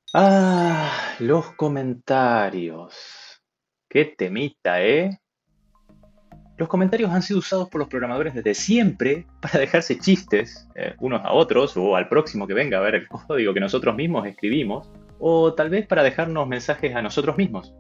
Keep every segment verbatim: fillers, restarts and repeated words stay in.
Ah, los comentarios. Qué temita, ¿eh? Los comentarios han sido usados por los programadores desde siempre para dejarse chistes eh, unos a otros o al próximo que venga a ver el código que nosotros mismos escribimos, o tal vez para dejarnos mensajes a nosotros mismos.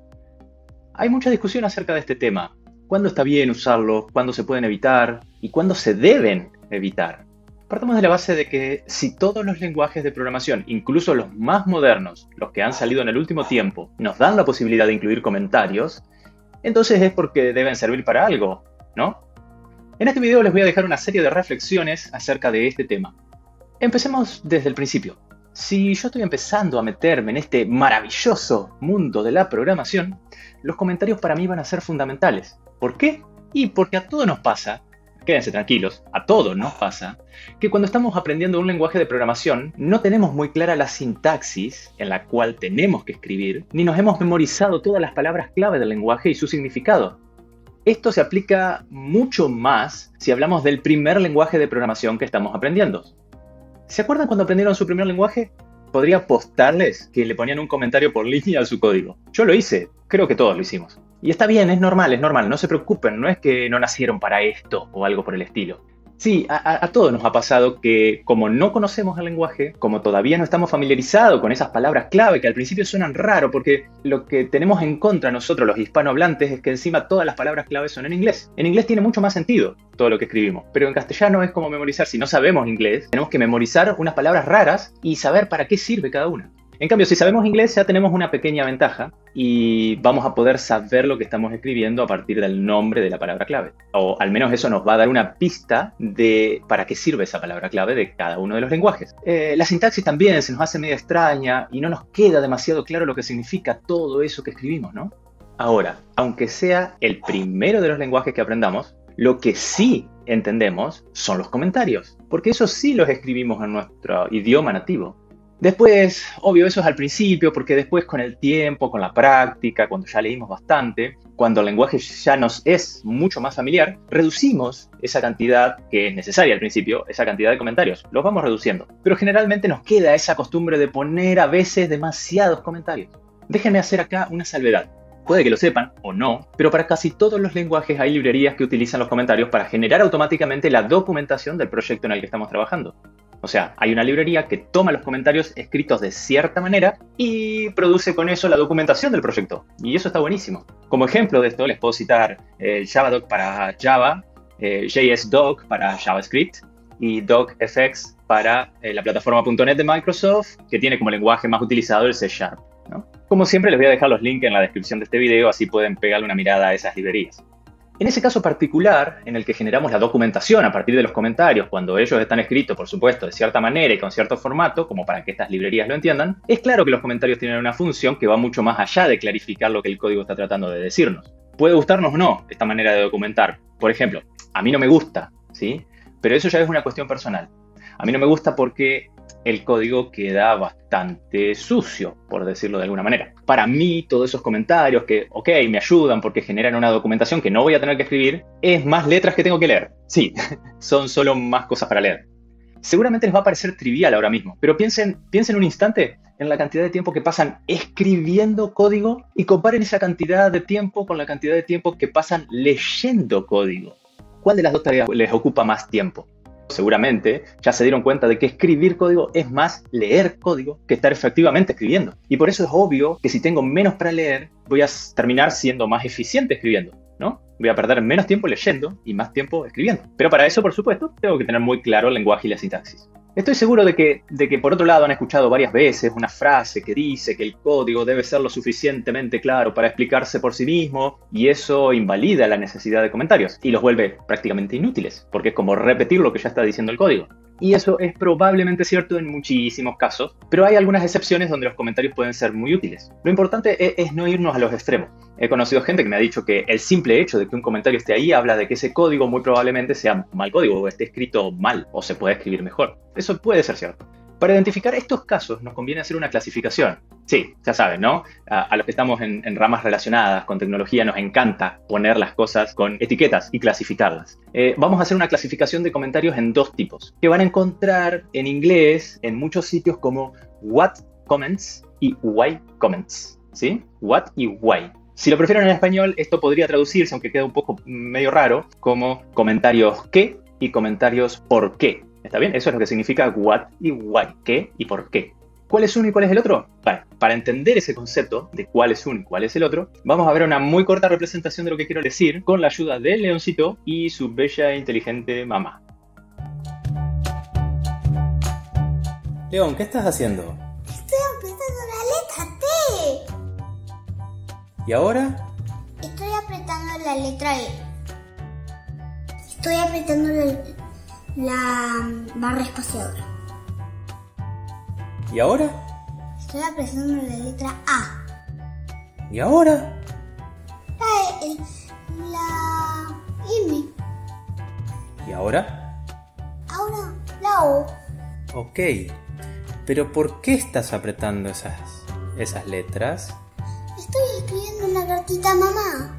Hay mucha discusión acerca de este tema. ¿Cuándo está bien usarlos? ¿Cuándo se pueden evitar? ¿Y cuándo se deben evitar? Partamos de la base de que si todos los lenguajes de programación, incluso los más modernos, los que han salido en el último tiempo, nos dan la posibilidad de incluir comentarios, entonces es porque deben servir para algo, ¿no? En este video les voy a dejar una serie de reflexiones acerca de este tema. Empecemos desde el principio. Si yo estoy empezando a meterme en este maravilloso mundo de la programación, los comentarios para mí van a ser fundamentales. ¿Por qué? Y porque a todos nos pasa, quédense tranquilos, a todos nos pasa, que cuando estamos aprendiendo un lenguaje de programación no tenemos muy clara la sintaxis en la cual tenemos que escribir, ni nos hemos memorizado todas las palabras clave del lenguaje y su significado. Esto se aplica mucho más si hablamos del primer lenguaje de programación que estamos aprendiendo. ¿Se acuerdan cuando aprendieron su primer lenguaje? Podría apostarles que le ponían un comentario por línea a su código. Yo lo hice, creo que todos lo hicimos. Y está bien, es normal, es normal, no se preocupen, no es que no nacieron para esto o algo por el estilo. Sí, a, a, a todos nos ha pasado que como no conocemos el lenguaje, como todavía no estamos familiarizados con esas palabras clave que al principio suenan raro, porque lo que tenemos en contra nosotros los hispanohablantes es que encima todas las palabras clave son en inglés. En inglés tiene mucho más sentido todo lo que escribimos, pero en castellano es como memorizar. Si no sabemos inglés, tenemos que memorizar unas palabras raras y saber para qué sirve cada una. En cambio, si sabemos inglés ya tenemos una pequeña ventaja y vamos a poder saber lo que estamos escribiendo a partir del nombre de la palabra clave. O al menos eso nos va a dar una pista de para qué sirve esa palabra clave de cada uno de los lenguajes. Eh, la sintaxis también se nos hace medio extraña y no nos queda demasiado claro lo que significa todo eso que escribimos, ¿no? Ahora, aunque sea el primero de los lenguajes que aprendamos, lo que sí entendemos son los comentarios, porque eso sí los escribimos en nuestro idioma nativo. Después, obvio, eso es al principio, porque después con el tiempo, con la práctica, cuando ya leímos bastante, cuando el lenguaje ya nos es mucho más familiar, reducimos esa cantidad que es necesaria al principio, esa cantidad de comentarios. Los vamos reduciendo. Pero generalmente nos queda esa costumbre de poner a veces demasiados comentarios. Déjenme hacer acá una salvedad. Puede que lo sepan o no, pero para casi todos los lenguajes hay librerías que utilizan los comentarios para generar automáticamente la documentación del proyecto en el que estamos trabajando. O sea, hay una librería que toma los comentarios escritos de cierta manera y produce con eso la documentación del proyecto. Y eso está buenísimo. Como ejemplo de esto les puedo citar eh, Javadoc para Java, eh, JSDoc para JavaScript y DocFX para eh, la plataforma punto net de Microsoft, que tiene como lenguaje más utilizado el C Sharp, ¿no? Como siempre les voy a dejar los links en la descripción de este video, así pueden pegarle una mirada a esas librerías. En ese caso particular, en el que generamos la documentación a partir de los comentarios, cuando ellos están escritos, por supuesto, de cierta manera y con cierto formato, como para que estas librerías lo entiendan, es claro que los comentarios tienen una función que va mucho más allá de clarificar lo que el código está tratando de decirnos. Puede gustarnos o no esta manera de documentar. Por ejemplo, a mí no me gusta, ¿sí? Pero eso ya es una cuestión personal. A mí no me gusta porque el código queda bastante sucio, por decirlo de alguna manera. Para mí, todos esos comentarios que, ok, me ayudan porque generan una documentación que no voy a tener que escribir, es más letras que tengo que leer. Sí, son solo más cosas para leer. Seguramente les va a parecer trivial ahora mismo, pero piensen, piensen un instante en la cantidad de tiempo que pasan escribiendo código y comparen esa cantidad de tiempo con la cantidad de tiempo que pasan leyendo código. ¿Cuál de las dos tareas les ocupa más tiempo? Seguramente ya se dieron cuenta de que escribir código es más leer código que estar efectivamente escribiendo. Y por eso es obvio que si tengo menos para leer, voy a terminar siendo más eficiente escribiendo, ¿no? Voy a perder menos tiempo leyendo y más tiempo escribiendo. Pero para eso, por supuesto, tengo que tener muy claro el lenguaje y la sintaxis. Estoy seguro de que, de que por otro lado han escuchado varias veces una frase que dice que el código debe ser lo suficientemente claro para explicarse por sí mismo y eso invalida la necesidad de comentarios y los vuelve prácticamente inútiles porque es como repetir lo que ya está diciendo el código. Y eso es probablemente cierto en muchísimos casos, pero hay algunas excepciones donde los comentarios pueden ser muy útiles. Lo importante es, es no irnos a los extremos. He conocido gente que me ha dicho que el simple hecho de que un comentario esté ahí habla de que ese código muy probablemente sea mal código o esté escrito mal o se puede escribir mejor. Eso puede ser cierto. Para identificar estos casos nos conviene hacer una clasificación. Sí, ya saben, ¿no? A, a los que estamos en, en ramas relacionadas con tecnología nos encanta poner las cosas con etiquetas y clasificarlas. Eh, vamos a hacer una clasificación de comentarios en dos tipos, que van a encontrar en inglés en muchos sitios como what comments y why comments, ¿sí? What y why. Si lo prefieren en español, esto podría traducirse, aunque queda un poco medio raro, como comentarios qué y comentarios por qué. ¿Está bien? Eso es lo que significa what y why, qué y por qué. ¿Cuál es uno y cuál es el otro? Vale, para entender ese concepto de cuál es uno y cuál es el otro, vamos a ver una muy corta representación de lo que quiero decir con la ayuda del leoncito y su bella e inteligente mamá. León, ¿qué estás haciendo? Estoy apretando la letra T. ¿Y ahora? Estoy apretando la letra E. Estoy apretando la, la barra espaciadora. ¿Y ahora? Estoy apretando la letra A. ¿Y ahora? La, E, la M. ¿Y ahora? Ahora la O. Ok, pero ¿por qué estás apretando esas, esas letras? Estoy escribiendo una cartita a mamá.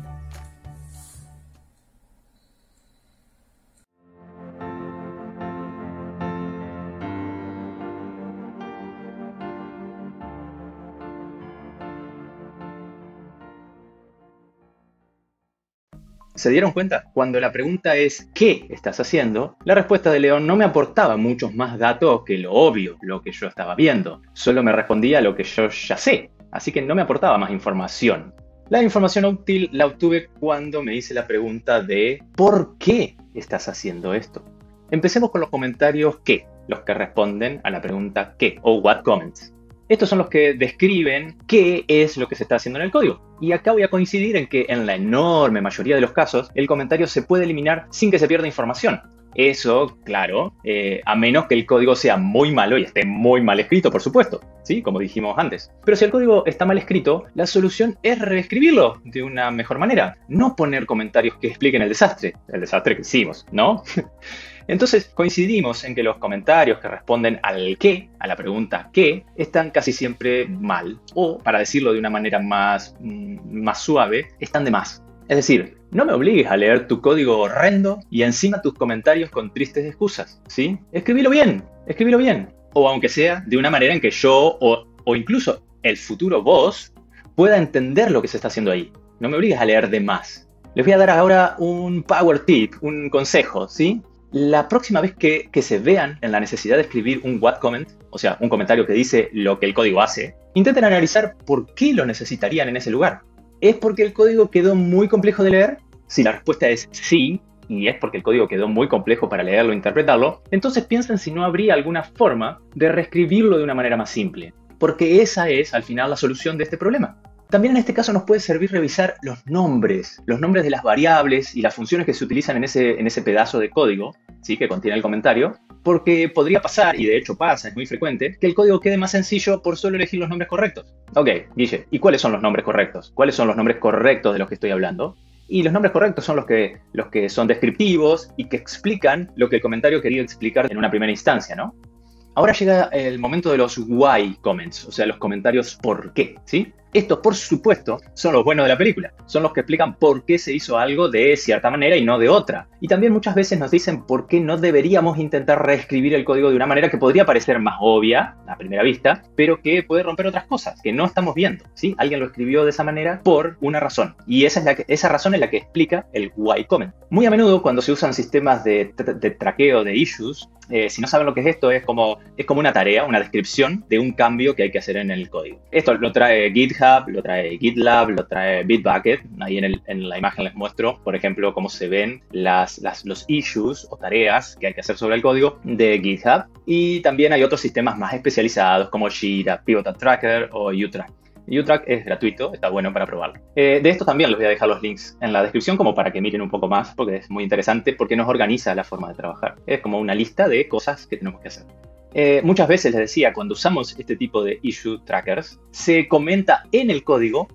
¿Se dieron cuenta? Cuando la pregunta es ¿qué estás haciendo? La respuesta de León no me aportaba muchos más datos que lo obvio, lo que yo estaba viendo. Solo me respondía lo que yo ya sé, así que no me aportaba más información. La información útil la obtuve cuando me hice la pregunta de ¿por qué estás haciendo esto? Empecemos con los comentarios ¿qué? Los que responden a la pregunta ¿qué? O what comments. Estos son los que describen qué es lo que se está haciendo en el código. Y acá voy a coincidir en que en la enorme mayoría de los casos, el comentario se puede eliminar sin que se pierda información. Eso, claro, eh, a menos que el código sea muy malo y esté muy mal escrito, por supuesto, ¿sí? Como dijimos antes. Pero si el código está mal escrito, la solución es reescribirlo de una mejor manera. No poner comentarios que expliquen el desastre, el desastre que hicimos, ¿no? Entonces coincidimos en que los comentarios que responden al qué, a la pregunta qué, están casi siempre mal. O, para decirlo de una manera más, más suave, están de más. Es decir, no me obligues a leer tu código horrendo y encima tus comentarios con tristes excusas, ¿sí? Escribilo bien, escribilo bien. O aunque sea de una manera en que yo o, o incluso el futuro vos pueda entender lo que se está haciendo ahí. No me obligues a leer de más. Les voy a dar ahora un power tip, un consejo, ¿sí? La próxima vez que, que se vean en la necesidad de escribir un what comment, o sea, un comentario que dice lo que el código hace, intenten analizar por qué lo necesitarían en ese lugar. ¿Es porque el código quedó muy complejo de leer? Si la respuesta es sí, y es porque el código quedó muy complejo para leerlo e interpretarlo, entonces piensen si no habría alguna forma de reescribirlo de una manera más simple. Porque esa es, al final, la solución de este problema. También en este caso nos puede servir revisar los nombres, los nombres de las variables y las funciones que se utilizan en ese, en ese pedazo de código, ¿sí? Que contiene el comentario, porque podría pasar, y de hecho pasa, es muy frecuente, que el código quede más sencillo por solo elegir los nombres correctos. Ok, Guille, ¿y cuáles son los nombres correctos? ¿Cuáles son los nombres correctos de los que estoy hablando? Y los nombres correctos son los que, los que son descriptivos y que explican lo que el comentario quería explicar en una primera instancia, ¿no? Ahora llega el momento de los why comments, o sea, los comentarios por qué, ¿sí? Estos, por supuesto, son los buenos de la película. Son los que explican por qué se hizo algo de cierta manera y no de otra. Y también muchas veces nos dicen por qué no deberíamos intentar reescribir el código de una manera que podría parecer más obvia a primera vista, pero que puede romper otras cosas que no estamos viendo, ¿sí? Alguien lo escribió de esa manera por una razón. Y esa, es la que, esa razón es la que explica el why comment. Muy a menudo, cuando se usan sistemas de, de, de traqueo de issues, eh, si no saben lo que es esto, es como, es como una tarea, una descripción de un cambio que hay que hacer en el código. Esto lo trae GitHub, lo trae GitLab, lo trae Bitbucket. Ahí en, el, en la imagen les muestro, por ejemplo, cómo se ven las, las, los issues o tareas que hay que hacer sobre el código de GitHub. Y también hay otros sistemas más especializados como Jira, Pivot Tracker o U-Track. U-Track es gratuito, está bueno para probarlo. Eh, de esto también les voy a dejar los links en la descripción como para que miren un poco más, porque es muy interesante, porque nos organiza la forma de trabajar. Es como una lista de cosas que tenemos que hacer. Eh, muchas veces les decía, cuando usamos este tipo de issue trackers, se comenta en el código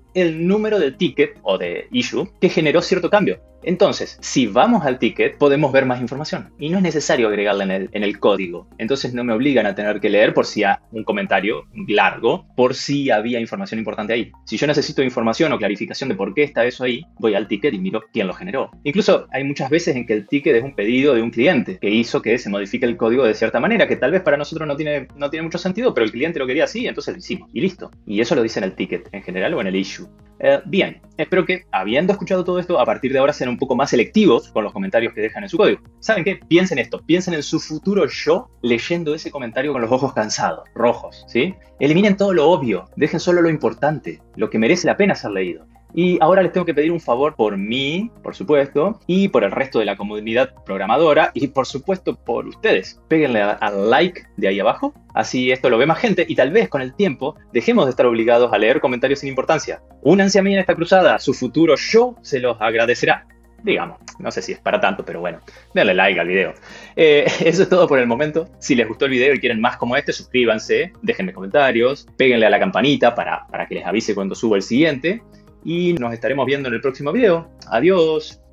el número del ticket o de issue que generó cierto cambio. Entonces, si vamos al ticket, podemos ver más información. Y no es necesario agregarla en el, en el código. Entonces no me obligan a tener que leer por si hay un comentario largo, por si había información importante ahí. Si yo necesito información o clarificación de por qué está eso ahí, voy al ticket y miro quién lo generó. Incluso hay muchas veces en que el ticket es un pedido de un cliente que hizo que se modifique el código de cierta manera, que tal vez para nosotros no tiene, no tiene mucho sentido, pero el cliente lo quería así, entonces lo hicimos. Y listo. Y eso lo dice en el ticket en general o en el issue. Eh, bien, espero que, habiendo escuchado todo esto, a partir de ahora sean un poco más selectivos con los comentarios que dejan en su código. ¿Saben qué? Piensen esto, piensen en su futuro yo leyendo ese comentario con los ojos cansados, rojos, ¿sí? Eliminen todo lo obvio, dejen solo lo importante, lo que merece la pena ser leído. Y ahora les tengo que pedir un favor por mí, por supuesto, y por el resto de la comunidad programadora, y por supuesto por ustedes. Péguenle al like de ahí abajo, así esto lo ve más gente, y tal vez con el tiempo dejemos de estar obligados a leer comentarios sin importancia. Únanse a mí en esta cruzada, su futuro yo se los agradecerá. Digamos, no sé si es para tanto, pero bueno, denle like al video. Eh, eso es todo por el momento. Si les gustó el video y quieren más como este, suscríbanse, déjenme comentarios, péguenle a la campanita para, para que les avise cuando suba el siguiente. Y nos estaremos viendo en el próximo video. Adiós.